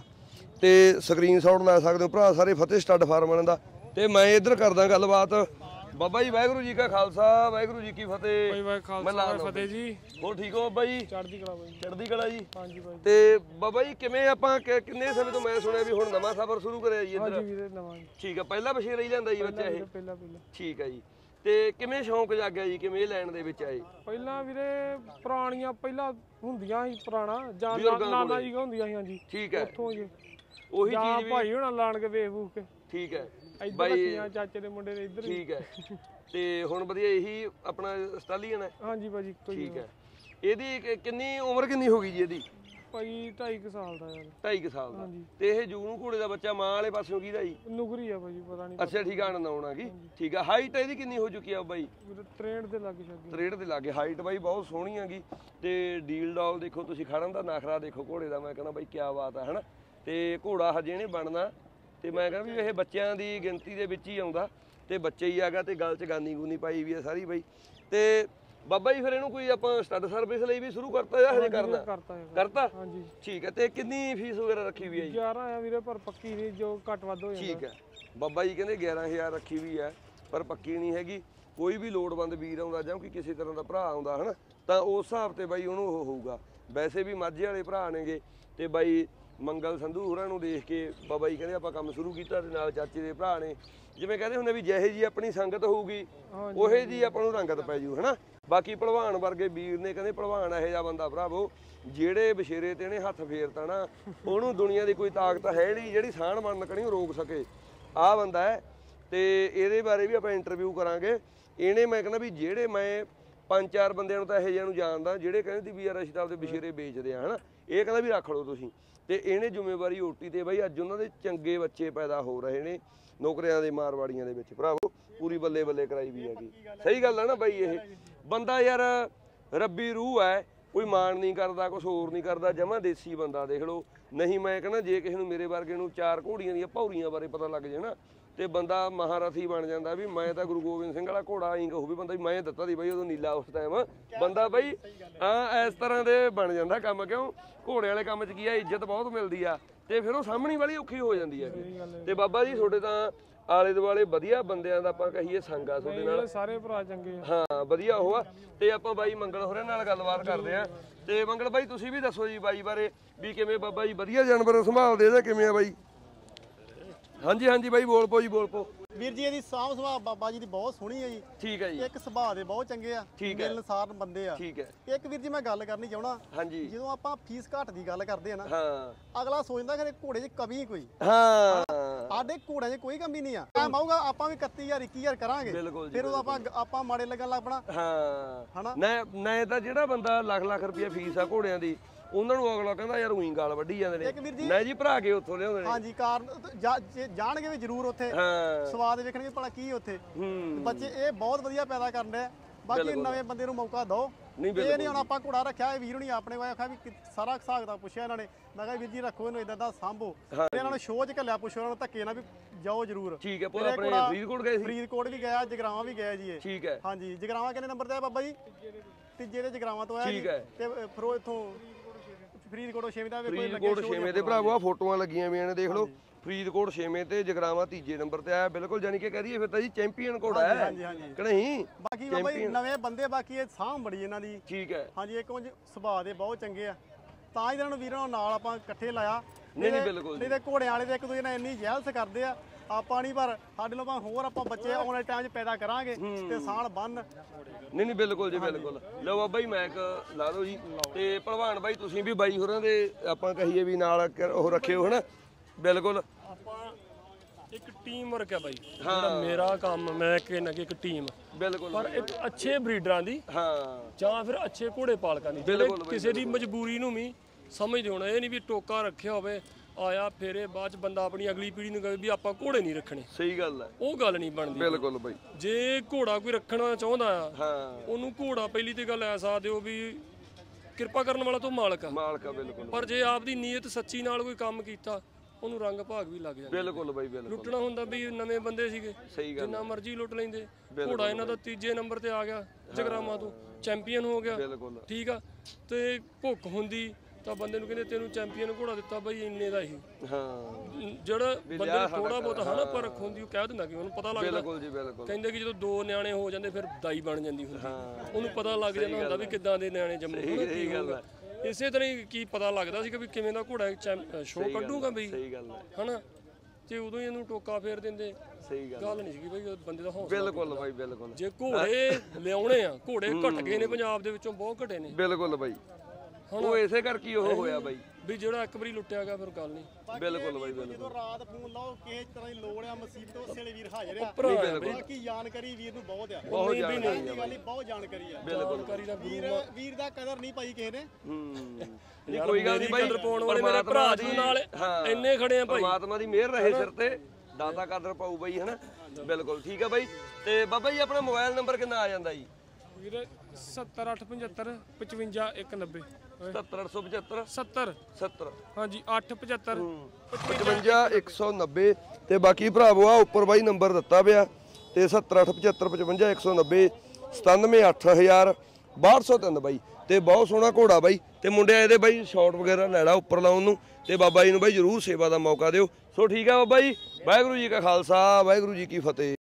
ਤੇ ਸਕਰੀਨਸ਼ਾਟ ਲੈ ਸਕਦੇ ਹੋ ਭਰਾ ਸਾਰੇ ਫਤਿਹ ਸਟੱਡ ਫਾਰਮ ਵਾਲਿਆਂ ਦਾ। ਤੇ ਮੈਂ ਇੱਧਰ ਕਰਦਾ ਗੱਲਬਾਤ। ਬਾਬਾ ਜੀ ਵਾਹਿਗੁਰੂ ਜੀ ਕਾ ਖਾਲਸਾ ਵਾਹਿਗੁਰੂ ਜੀ ਕੀ ਫਤਿਹ। ਖਾਲਸਾ ਫਤਿਹ ਜੀ। ਹੋਰ ਠੀਕ ਹੋ ਬਾਬਾ ਜੀ? ਚੜ੍ਹਦੀ ਕਲਾ ਬਾਈ। ਚੜ੍ਹਦੀ ਕਲਾ ਜੀ। ਹਾਂਜੀ ਬਾਈ। ਤੇ ਬਾਬਾ ਜੀ ਕਿਵੇਂ ਆਪਾਂ ਕਿੰਨੇ ਸਮੇਂ ਤੋਂ ਮੈਂ ਸੁਣਿਆ ਵੀ ਹੁਣ ਨਵਾਂ ਸਫ਼ਰ ਸ਼ੁਰੂ ਕਰਿਆ ਜੀ ਇੱਧਰ? ਹਾਂਜੀ ਵੀਰੇ ਨਵਾਂ। ਠੀਕ ਆ। ਪਹਿਲਾ ਬਸ਼ੇਰਾ ਹੀ ਲੈਂਦਾ ਜੀ ਬੱਚਾ ਇਹ? ਪਹਿਲਾਂ ਪਹਿਲਾਂ। ਠੀਕ ਆ ਜੀ। ਤੇ ਕਿਵੇਂ ਸ਼ੌਂਕ ਜਾਗਿਆ ਜੀ ਕਿਵੇਂ ਇਹ ਲੈਣ ਦੇ ਵਿੱਚ ਆਏ? ਪਹਿਲਾਂ ਵੀਰੇ ਪੁਰਾਣੀਆਂ ਪਹਿਲਾਂ ਹੁੰਦੀਆਂ ਸੀ ਪੁਰਾਣਾ ਜਾਂ ਨਾਨਾ ਜੀ ਹੁੰਦੀਆਂ ਸੀ। ਹਾਂਜੀ ਠੀਕ ਹੈ। ਉੱਥੋਂ ਜੀ ਉਹੀ ਚੀਜ਼ ਵੀ ਭਾਈ ਹੋਣਾ ਲਾਣ ਕੇ ਵੇਖ ਵੂਖ ਕੇ। ਠੀਕ ਹੈ ਇੱਧਰ ਰੱਖੀਆਂ ਚਾਚੇ ਦੇ ਮੁੰਡੇ ਦੇ ਇੱਧਰ। ਠੀਕ ਹੈ ਤੇ ਹੁਣ ਵਧੀਆ ਇਹੀ ਆਪਣਾ ਸਟਾਲੀਅਨ ਹੈ। ਹਾਂਜੀ ਭਾਜੀ ਠੀਕ ਹੈ। ਇਹਦੀ ਕਿੰਨੀ ਉਮਰ ਕਿੰਨੀ ਹੋ ਗਈ ਜੀ ਇਹਦੀ? ਭਾਈ ਢਾਈ ਕੁ ਸਾਲ ਦਾ ਯਾਰ। ਢਾਈ ਕੁ ਸਾਲ ਦਾ। ਤੇ ਇਹ ਜੂਨੂੰ ਘੋੜੇ ਦਾ ਬੱਚਾ ਮਾਂ ਵਾਲੇ ਪਾਸਿਓਂ ਕਿਹਦਾ ਜੀ? ਨੁਗਰੀ ਆ ਭਾਜੀ ਪਤਾ ਨਹੀਂ। ਅੱਛਾ ਠੀਕ ਆ ਅਣਨਾਉਣ ਆ ਗਈ। ਠੀਕ ਆ ਹਾਈਟ ਇਹਦੀ ਕਿੰਨੀ ਹੋ ਚੁੱਕੀ ਆ ਬਾਈ? ਤਰੇਹਠ ਦੇ ਲੱਗ ਜਾਂਦੀ। ਤਰੇਹਠ ਦੇ ਲਾਗੇ ਹਾਈਟ ਬਾਈ ਬਹੁਤ ਸੋਹਣੀ ਆਗੀ। ਤੇ ਡੀਲ ਡੌਲ ਦੇਖੋ ਤੁਸੀਂ, ਖੜਨ ਦਾ ਨਖਰਾ ਦੇਖੋ ਘੋੜੇ ਦਾ, ਮੈਂ ਕਹਿੰਦਾ ਬਾਈ ਕੀ ਬਾਤ ਆ ਹਨਾ। ਤੇ ਘੋੜਾ ਹਜੇ ਨਹੀਂ ਬਣਨਾ ਤੇ ਮੈਂ ਕਹਿੰਦਾ ਵੀ ਇਹ ਬੱਚਿਆਂ ਦੀ ਗਿਣਤੀ ਦੇ ਵਿੱਚ ਹੀ ਆਉਂਦਾ ਤੇ ਬੱਚੇ ਹੀ ਆਗਾ ਤੇ ਗਲ ਚ ਗਾਨੀ ਗੂਨੀ ਪਾਈ ਵੀ ਆ ਸਾਰੀ ਬਾਈ। ਤੇ ਬਾਬਾ ਜੀ ਫਿਰ ਇਹਨੂੰ ਕੋਈ ਆਪਾਂ ਸਟੱਡ ਸਰਵਿਸ ਲਈ ਵੀ ਸ਼ੁਰੂ ਕਰਤਾ ਜਾਂ ਹਜੇ ਕਰਨਾ? ਕਰਤਾ ਕਰਤਾ। ਹਾਂਜੀ ਠੀਕ ਹੈ। ਤੇ ਕਿੰਨੀ ਫੀਸ ਵਗੈਰਾ ਰੱਖੀ ਵੀ ਹੈ ਜੀ? ਗਿਆਰਾਂ ਆ ਵੀਰੇ, ਪਰ ਪੱਕੀ ਨਹੀਂ, ਜੋ ਘੱਟ ਵੱਧ ਹੋ ਜਾਂਦਾ। ਠੀਕ ਹੈ। ਬਾਬਾ ਜੀ ਕਹਿੰਦੇ ਗਿਆਰਾਂ ਹਜ਼ਾਰ ਰੱਖੀ ਵੀ ਹੈ ਪਰ ਪੱਕੀ ਨਹੀਂ ਹੈਗੀ। ਕੋਈ ਵੀ ਲੋੜਵੰਦ ਵੀਰ ਆਉਂਦਾ ਜਾਂ ਕੋਈ ਕਿਸੇ ਤਰ੍ਹਾਂ ਦਾ ਭਰਾ ਆਉਂਦਾ ਹਨਾ ਤਾਂ ਉਸ ਹਿਸਾਬ ਤੇ ਬਾਈ ਉਹਨੂੰ ਉਹ ਹੋਊਗਾ। ਵੈਸੇ ਵੀ ਮਾਝੇ ਵਾਲੇ ਭਰਾ ਨੇਗੇ ਤੇ ਬਾਈ ਮੰਗਲ ਸੰਧੂ ਹੋਰਾਂ ਨੂੰ ਦੇਖ ਕੇ ਬਾਬਾ ਜੀ ਕਹਿੰਦੇ ਆਪਾਂ ਕੰਮ ਸ਼ੁਰੂ ਕੀਤਾ ਤੇ ਨਾਲ ਚਾਚੇ ਦੇ ਭਰਾ ਨੇ, ਜਿਵੇਂ ਕਹਿੰਦੇ ਹੁੰਦੇ ਵੀ ਜਿਹੇ ਜੀ ਆਪਣੀ ਸੰਗਤ ਹੋਊਗੀ ਉਹੇ ਜੀ ਆਪਾਂ ਨੂੰ ਰੰਗਤ ਪੈ ਜੂ ਹਨਾ। ਬਾਕੀ ਭਲਵਾਨ ਵਰਗੇ ਵੀਰ ਨੇ, ਕਹਿੰਦੇ ਭਲਵਾਨ ਇਹੋ ਜਿਹਾ ਬੰਦਾ ਭਰਾਵੋ ਜਿਹੜੇ ਬਸ਼ੇਰੇ ਤੇ ਇਹਨੇ ਹੱਥ ਫੇਰਤਾ ਨਾ ਉਹਨੂੰ ਦੁਨੀਆ ਦੀ ਕੋਈ ਤਾਕਤ ਹੈ ਨਹੀਂ ਜਿਹੜੀ ਸਾਹਣ ਮੰਨ ਕਣੀ ਰੋਕ ਸਕੇ। ਆਹ ਬੰਦਾ ਹੈ ਤੇ ਇਹਦੇ ਬਾਰੇ ਵੀ ਆਪਾਂ ਇੰਟਰਵਿਊ ਕਰਾਂਗੇ। ਇਹਨੇ ਮੈਂ ਕਹਿੰਦਾ ਵੀ ਜਿਹੜੇ ਮੈਂ ਪੰਜ ਚਾਰ ਬੰਦਿਆਂ ਨੂੰ ਤਾਂ ਇਹੋ ਜਿਹਿਆਂ ਨੂੰ ਜਾਣਦਾ ਜਿਹੜੇ ਕਹਿੰਦੇ ਵੀ ਯਾਰ ਅਸੀਂ ਤਾਂ ਆਪਦੇ ਬਸ਼ੇਰੇ ਵੇਚਦੇ ਆ ਹਨਾ, ਇਹ ਕਹਿੰਦਾ ਵੀ ਰੱਖ ਲਓ ਤੁਸੀਂ। ਤੇ ਇਹਨੇ ਜ਼ਿੰਮੇਵਾਰੀ ਓਟੀ ਤੇ ਬਾਈ ਅੱਜ ਉਹਨਾਂ ਦੇ ਚੰਗੇ ਬੱਚੇ ਪੈਦਾ ਹੋ ਰਹੇ ਨੇ ਨੌਕਰੀਆਂ ਦੇ ਮਾਰਵਾੜੀਆਂ ਦੇ ਵਿੱਚ ਭਰਾਵੋ, ਪੂਰੀ ਬੱਲੇ ਬੱਲੇ ਕਰਾਈ ਵੀ ਹੈਗੀ। ਸਹੀ ਗੱਲ ਹੈ ਨਾ ਬਾਈ। ਇਹ ਬੰਦਾ ਯਾਰ ਰੱਬੀ ਰੂਹ ਹੈ, ਕੋਈ ਮਾਣ ਨਹੀਂ ਕਰਦਾ ਕੁਛ ਹੋਰ ਨਹੀਂ ਕਰਦਾ, ਜਮਾਂ ਦੇਸੀ ਬੰਦਾ ਦੇਖ ਲਓ। ਨਹੀਂ ਮੈਂ ਕਹਿੰਦਾ ਜੇ ਕਿਸੇ ਨੂੰ ਮੇਰੇ ਵਰਗੇ ਨੂੰ ਚਾਰ ਘੋੜੀਆਂ ਦੀਆਂ ਭੌਰੀਆਂ ਬਾਰੇ ਪਤਾ ਲੱਗ ਜੇ ਨਾ ਤੇ ਬੰਦਾ ਮਹਾਰਥੀ ਬਣ ਜਾਂਦਾ ਵੀ ਮੈਂ ਤਾਂ ਗੁਰੂ ਗੋਬਿੰਦ ਸਿੰਘ ਵਾਲਾ ਘੋੜਾ ਆਈ ਕਹੂ ਵੀ ਬੰਦਾ ਵੀ ਮੈਂ ਦਿੱਤਾ ਦੀ ਬਾਈ ਉਦੋਂ ਨੀਲਾ ਉਸ ਟਾਈਮ ਬੰਦਾ ਬਾਈ ਹਾਂ ਇਸ ਤਰ੍ਹਾਂ ਦੇ ਬਣ ਜਾਂਦਾ ਕੰਮ। ਕਿਉਂ ਘੋੜੇ ਵਾਲੇ ਕੰਮ 'ਚ ਕੀ ਆ, ਇੱਜ਼ਤ ਬਹੁਤ ਮਿਲਦੀ ਆ ਤੇ ਫਿਰ ਉਹ ਸਾਹਮਣੀ ਵਾਲੀ ਔਖੀ ਹੋ ਜਾਂਦੀ ਹੈ। ਤੇ ਬਾਬਾ ਜੀ ਤੁਹਾਡੇ ਤਾਂ ਆਲੇ ਦੁਆਲੇ ਵਧੀਆ ਬੰਦਿਆਂ ਦਾ ਆਪਾਂ ਕਹੀਏ ਸੰਗ ਆ ਤੁਹਾਡੇ ਨਾਲ, ਸਾਰੇ ਭਰਾ ਚੰਗੇ ਆ। ਹਾਂ ਵਧੀਆ ਉਹ ਆ। ਤੇ ਆਪਾਂ ਬਾਈ ਮੰਗਲ ਹੋਰਾਂ ਨਾਲ ਗੱਲਬਾਤ ਕਰਦੇ ਆ। ਤੇ ਮੰਗਲ ਬਾਈ ਤੁਸੀਂ ਵੀ ਦੱਸੋ ਜੀ ਬਾਈ ਬਾਰੇ ਵੀ ਕਿਵੇਂ ਬਾਬਾ ਜੀ ਵਧੀਆ ਜਾਨਵਰ ਸੰਭਾਲਦੇ ਜਾਂ ਕਿਵੇਂ ਆ ਬਾਈ? ਹਾਂਜੀ ਹਾਂਜੀ ਬਾਈ ਬੋਲ ਪੋ ਜੀ ਬੋਲ ਪੋ। ਵੀਰ ਜੀ ਇਹਦੀ ਸਾਂਭ ਸੁਭਾਅ ਬਾਬਾ ਜੀ ਦੀ ਬਹੁਤ ਸੋਹਣੀ ਹੈ ਜੀ। ਠੀਕ ਹੈ ਜੀ। ਇੱਕ ਸੁਭਾਅ ਦੇ ਬਹੁਤ ਚੰਗੇ ਆ, ਮਿਲਣਸਾਰ ਬੰਦੇ ਆ। ਠੀਕ ਹੈ। ਇੱਕ ਵੀਰ ਜੀ ਮੈਂ ਗੱਲ ਕਰਨੀ ਚਾਹਣਾ, ਹਾਂਜੀ ਜਦੋਂ ਆਪਾਂ ਫੀਸ ਘੱਟ ਦੀ ਗੱਲ ਕਰਦੇ ਆ ਨਾ, ਹਾਂ ਅਗਲਾ ਸੋਚਦਾ ਕਿ ਘੋੜੇ 'ਚ ਕਮੀ ਕੋਈ। ਹਾਂ ਸਾਡੇ ਘੋੜਿਆਂ 'ਚ ਕੋਈ ਕਮੀ ਨਹੀਂ ਆ। ਟਾਈਮ ਆਊਗਾ ਆਪਾਂ ਵੀ ਇਕੱਤੀ ਹਜ਼ਾਰ ਇੱਕੀ ਹਜ਼ਾਰ ਕਰਾਂਗੇ, ਫਿਰ ਉਹ ਆਪਾਂ ਆਪਾਂ ਮਾੜੇ ਲੱਗਣ ਲੱਗ ਪਣਾ। ਹਾਂ ਹਨਾ ਨਾ ਨਾ ਤਾਂ ਜਿਹੜਾ ਬੰਦਾ ਲੱਖ ਲੱਖ ਰੁਪਏ ਫੀਸ ਆ ਘੋੜਿਆਂ ਦੀ ਉਹਨਾਂ ਨੂੰ ਅਗਲਾ ਕਹਿੰਦਾ ਯਾਰ ਉਹੀ ਗਾਲ ਵੱਢੀ ਜਾਂਦੇ ਨੇ। ਨਹੀਂ ਜੀ ਭਰਾ ਕੇ ਉੱਥੋਂ ਲਿਆਉਂਦੇ ਨੇ। ਹਾਂਜੀ ਕਾਰਨ ਜਾਣਗੇ ਵੀ ਜ਼ਰੂਰ ਉੱਥੇ ਸਵਾਦ ਵੇਖਣਗੇ ਭਲਾ ਕੀ ਉੱਥੇ ਬੱਚੇ। ਇਹ ਬਹੁਤ ਵਧੀਆ ਪੈਦਾ ਕਰਨ ਦੇ। ਬਾਕੀ ਨਵੇਂ ਬੰਦੇ ਨੂੰ ਮੌਕਾ ਦਿਓ। ਇਹ ਨਹੀਂ ਹੁਣ ਆਪਾਂ ਘੋੜਾ ਰੱਖਿਆ ਇਹ ਵੀਰ ਨਹੀਂ ਆਪਣੇ ਕੋਲ ਆਖਿਆ ਵੀ ਸਾਰਾ ਹਿਸਾਬ ਦਾ ਪੁੱਛਿਆ ਇਹਨਾਂ ਨੇ। ਮੈਂ ਕਿਹਾ ਵੀਰ ਜੀ ਰੱਖੋ ਇਹਨੂੰ ਇਦਾਂ ਦਾ ਸਾਂਭੋ। ਇਹਨਾਂ ਨੂੰ ਸ਼ੋਅ 'ਚ ਘੱਲਿਆ, ਪੁੱਛੋ ਇਹਨਾਂ ਨੂੰ ਧੱਕੇ ਨਾਲ ਵੀ ਜਾਓ ਜ਼ਰੂਰ। ਠੀਕ ਹੈ। ਆਪਣੇ ਫਰੀਦਕੋਟ ਗਏ ਸੀ? ਫਰੀਦਕੋਟ ਵੀ ਗਿਆ, ਜਗਰਾਵਾਂ ਵੀ ਗਿਆ ਜੀ ਇਹ। ਠੀਕ ਹੈ। ਹਾਂਜੀ ਜਗਰਾਵਾਂ ਕਿੰਨੇ ਨੰਬਰ ਤੇ ਆ ਬਾਬਾ ਜੀ? ਤੀਜੇ ਦੇ ਜਗਰਾਵਾਂ ਤੋਂ ਆਇਆ ਜੀ। ਤੇ ਫਿਰ ਇੱਥੋਂ ਫਰੀਦਕੋਟ ਛੇਵੇਂ ਦਾ ਕੋਈ ਲੱਗਿਆ। ਫਰੀਦਕੋਟ ਛੇਵੇਂ ਤੇ ਭਰਾਵੋ ਆ ਫੋਟੋਆਂ ਲੱਗੀਆਂ ਵੀਆਂ ਨੇ ਦੇਖ ਲਓ। ਫਰੀਦਕੋਟ ਛੇਵੇਂ ਤੇ ਜਗਰਾਵਾਂ ਤੀਜੇ ਨੰਬਰ ਤੇ ਆਇਆ। ਬਿਲਕੁਲ ਜਾਨੀ ਕਿ ਕਹਿ ਦਈਏ ਫਿਰ ਤਾਂ ਜੀ ਚੈਂਪੀਅਨ ਘੋੜਾ ਹੈ ਕਿ ਨਹੀਂ? ਬਾਕੀ ਬਾਬਾ ਜੀ ਨਵੇਂ ਬੰਦੇ, ਬਾਕੀ ਇਹ ਸਾਂਭ ਬੜੀ ਇਹਨਾਂ ਦੀ। ਠੀਕ ਹੈ। ਹਾਂਜੀ ਇੱਕ ਉਂਝ ਸੁਭਾਅ ਦੇ ਬਹੁਤ ਚੰਗੇ ਆ, ਤਾਂ ਇਹਨਾਂ ਨੂੰ ਵੀਰਾਂ ਨਾਲ ਆਪਾਂ ਇਕੱਠੇ ਲਾਇਆ। ਨਹੀਂ ਨਹੀਂ ਬਿਲਕੁਲ ਨਹੀਂ ਤੇ ਘੋੜਿਆਂ ਵਾਲੇ ਤੇ ਇੱਕ ਦੂਜੇ ਨਾਲ ਇੰਨੀ ਜਹਿਲਸ ਕਰਦੇ ਆ ਆਪਾਂ ਨਹੀਂ, ਪਰ ਸਾਡੇ ਲੋਕਾਂ ਹੋਰ ਆਪਾਂ ਬੱਚੇ ਆਉਣ ਵਾਲੇ ਟਾਈਮ 'ਚ ਪੈਦਾ ਕਰਾਂਗੇ ਤੇ ਸਾਲ ਬੰਨ। ਨਹੀਂ ਨਹੀਂ ਬਿਲਕੁਲ ਜੀ ਬਿਲਕੁਲ। ਲਓ ਬਾਬਾ ਜੀ ਮੈਕ ਲਾ ਦਿਓ ਜੀ। ਤੇ ਭਲਵਾਨ ਬਾਈ ਤੁਸੀਂ ਵੀ ਬਾਈ ਹੋਰਾਂ ਦੇ ਆਪਾਂ ਕਹੀਏ ਵੀ ਨਾਲ ਉਹ ਰੱਖਿਓ ਹਨਾ। ਬਿਲਕੁਲ ਆਪਾਂ ਇੱਕ ਟੀਮ ਵਰਕ ਹੈ ਬਾਈ। ਜਿਹੜਾ ਮੇਰਾ ਕੰਮ ਮੈਂ ਕਹਿੰਦਾ ਕਿ ਇੱਕ ਟੀਮ ਬਿਲਕੁਲ, ਪਰ ਇੱਕ ਅੱਛੇ ਬਰੀਡਰਾਂ ਦੀ ਹਾਂ ਜਾਂ ਫਿਰ ਅੱਛੇ ਘੋੜੇ ਪਾਲਕਾਂ ਦੀ ਜਿਹੜੇ ਕਿਸੇ ਦੀ ਮਜਬੂਰੀ ਨੂੰ ਵੀ ਸਮਝਦੇ ਹੋਣਾ। ਇਹ ਨਹੀਂ ਵੀ ਟੋਕਾ ਰੱਖਿਆ ਹੋਵੇ ਆਇਆ ਫੇਰੇ ਬਾਅਦ ਚ ਬੰਦਾ ਆਪਣੀ ਅਗਲੀ ਪੀੜ੍ਹੀ ਨੂੰ ਕਹੇ ਵੀ ਆਪਾਂ ਘੋੜੇ ਨਹੀਂ ਰੱਖਣੇ। ਸਹੀ ਗੱਲ ਹੈ, ਉਹ ਗੱਲ ਨਹੀਂ ਬਣਦੀ। ਬਿਲਕੁਲ ਬਾਈ। ਜੇ ਘੋੜਾ ਕੋਈ ਰੱਖਣਾ ਚਾਹੁੰਦਾ ਆ ਹਾਂ ਉਹਨੂੰ ਘੋੜਾ ਪਹਿਲੀ ਤੇ ਗੱਲ ਐਸਾ ਦਿਓ ਵੀ ਕਿਰਪਾ ਕਰਨ ਵਾਲਾ ਤੋਂ ਮਾਲਕ ਆ ਮਾਲਕ ਆ। ਬਿਲਕੁਲ। ਪਰ ਜੇ ਆਪਦੀ ਨੀਅਤ ਸੱਚੀ ਨਾਲ ਕੋਈ ਕੰਮ ਕੀਤਾ ਉਹਨੂੰ ਰੰਗ ਭਾਗ ਵੀ ਲੱਗ ਜਾਂਦਾ। ਬਿਲਕੁਲ ਬਾਈ ਬਿਲਕੁਲ। ਲੁੱਟਣਾ ਹੁੰਦਾ ਵੀ ਨਵੇਂ ਬੰਦੇ ਸੀਗੇ ਜਿੰਨਾ ਮਰਜ਼ੀ ਲੁੱਟ ਲੈਂਦੇ। ਘੋੜਾ ਇਹਨਾਂ ਦਾ ਤੀਜੇ ਨੰਬਰ ਤੇ ਆ ਗਿਆ ਜਗਰਾਵਾਂ ਤੋਂ, ਚੈਂਪੀਅਨ ਹੋ ਗਿਆ। ਠੀਕ ਆ। ਤੇ ਭੁੱਖ ਹੁੰਦੀ ਤਾਂ ਬੰਦੇ ਨੂੰ ਕਹਿੰਦੇ ਤੈਨੂੰ ਚੈਂਪੀਅਨ ਘੋੜਾ ਦਿੱਤਾ ਬਾਈ ਇੰਨੇ ਦਾ ਹੀ। ਹਾਂ ਜਿਹੜਾ ਬੰਦੇ ਨੂੰ ਥੋੜਾ ਬਹੁਤ ਹਨਾ ਪਰਖ ਹੁੰਦੀ ਉਹ ਕਹਿ ਦਿੰਦਾ ਕਿ ਉਹਨੂੰ ਪਤਾ ਲੱਗਦਾ। ਬਿਲਕੁਲ ਜੀ ਬਿਲਕੁਲ। ਕਹਿੰਦੇ ਕਿ ਜਦੋਂ ਦੋ ਨਿਆਣੇ ਹੋ ਜਾਂਦੇ ਫਿਰ ਦਾਈ ਬਣ ਜਾਂਦੀ ਹੁੰਦੀ, ਉਹਨੂੰ ਪਤਾ ਲੱਗ ਜਾਂਦਾ ਹੁੰਦਾ ਵੀ ਕਿੱਦਾਂ ਦੇ ਨਿਆਣੇ ਜੰਮੇ। ਸਹੀ ਗੱਲ ਹੈ। ਇਸੇ ਤਰ੍ਹਾਂ ਹੀ ਕੀ ਪਤਾ ਲੱਗਦਾ ਸੀ ਕਿ ਵੀ ਕਿਵੇਂ ਦਾ ਘੋੜਾ ਸ਼ੋਅ ਕੱਢੂਗਾ ਬਈ। ਸਹੀ ਗੱਲ ਹੈ ਹਨਾ। ਤੇ ਉਦੋਂ ਹੀ ਇਹਨੂੰ ਟੋਕਾ ਫੇਰ ਦਿੰਦੇ। ਸਹੀ ਗੱਲ ਗੱਲ ਨਹੀਂ ਸੀਗੀ ਬਈ ਬੰਦੇ ਦਾ ਹੌਸਲਾ। ਬਿਲਕੁਲ ਬਾਈ ਬਿਲਕੁਲ। ਜੇ ਘੋੜੇ ਲਿਆਉਣੇ ਆ, ਘੋੜੇ ਘਟ ਗਏ ਨੇ ਪੰਜਾਬ ਦੇ ਵਿੱਚੋਂ, ਬਹੁਤ ਘਟੇ ਨੇ। ਬਿਲਕੁਲ ਬਾਈ ਉਹ ਇਸੇ ਕਰਕੇ ਉਹ ਹੋਇਆ ਬਾਈ ਵੀ ਜਿਹੜਾ ਇੱਕ ਵਾਰੀ ਲੁੱਟਿਆ ਗਿਆ ਫਿਰ ਗੱਲ ਨਹੀਂ। ਬਿਲਕੁਲ ਬਾਈ ਬਿਲਕੁਲ। ਜਦੋਂ ਰਾਤ ਫੋਨ ਲਾਓ ਕਿਸੇ ਤਰ੍ਹਾਂ ਦੀ ਲੋੜ ਆ ਮੁਸੀਬਤ ਉਸੇ ਵੇਲੇ ਵੀਰ ਹਾਜ਼ਰ ਆ। ਬਾਕੀ ਜਾਣਕਾਰੀ ਵੀਰ ਨੂੰ ਬਹੁਤ ਆ, ਬਹੁਤ ਜਾਣਕਾਰੀ ਬਹੁਤ ਜਾਣਕਾਰੀ ਆ। ਜਾਣਕਾਰੀ ਦਾ ਵੀਰ ਵੀਰ ਦਾ ਕਦਰ ਨਹੀਂ ਪਾਈ ਕਿਸੇ ਨੇ। ਹੂੰ ਕੋਈ ਗੱਲ ਨਹੀਂ ਬਾਈ, ਕਦਰ ਪਾਉਣ ਵਾਲੇ ਮੇਰੇ ਭਰਾ ਜੀ ਨਾਲ ਇੰਨੇ ਖੜੇ ਆ ਭਾਈ। ਪਰਮਾਤਮਾ ਦੀ ਮਿਹਰ ਰਹੇ ਸਿਰ ਤੇ, ਦਾਤਾ ਕਦਰ ਪਾਊ ਬਾਈ ਹਨਾ। ਬਿਲਕੁਲ ਠੀਕ ਆ ਬਾਈ। ਤੇ ਬਾਬਾ ਜੀ ਆਪਣਾ ਮੋਬਾਈਲ ਨੰਬਰ ਕਿੰਨਾ ਆ ਜਾਂਦਾ ਜੀ? ਵੀਰ ਸੱਤਰ ਅੱਠ ਪਝੱਤਰ ਪਚਵੰਜਾ ਇੱਕ ਨੱਬੇ ਸੱਤਰ ਅੱਠ ਸੌ ਪਝੱਤਰ ਸੱਤਰ ਸੱਤਰ ਹਾਂਜੀ ਅੱਠ ਪਝੱਤਰ ਪਚਵੰਜਾ ਇੱਕ ਸੌ ਨੱਬੇ। ਤੇ ਬਾਕੀ ਭਰਾਵੋ ਆ ਉੱਪਰ ਬਾਈ ਨੰਬਰ ਦਿੱਤਾ ਪਿਆ ਤੇ ਸੱਤਰ ਅੱਠ ਪਝੱਤਰ ਪਚਵੰਜਾ ਇੱਕ ਸੌ ਨੱਬੇ ਸਤਾਨਵੇਂ ਅੱਠ ਹਜ਼ਾਰ ਬਾਹਠ ਸੌ ਤਿੰਨ ਬਾਈ। ਤੇ ਬਹੁਤ ਸੋਹਣਾ ਘੋੜਾ ਬਾਈ। ਤੇ ਮੁੰਡਿਆ ਇਹਦੇ ਬਾਈ ਸ਼ਾਟ ਵਗੈਰਾ ਲੈਣਾ ਉੱਪਰ ਲਾਉਣ ਨੂੰ, ਤੇ ਬਾਬਾ ਜੀ ਨੂੰ ਬਾਈ ਜਰੂਰ ਸੇਵਾ ਦਾ ਮੌਕਾ ਦਿਓ। ਸੋ ਠੀਕ ਆ ਬਾਬਾ ਜੀ, ਵਾਹਿਗੁਰੂ ਜੀ ਕਾ ਖਾਲਸਾ ਵਾਹਿਗੁਰੂ ਜੀ ਕੀ ਫਤਿਹ।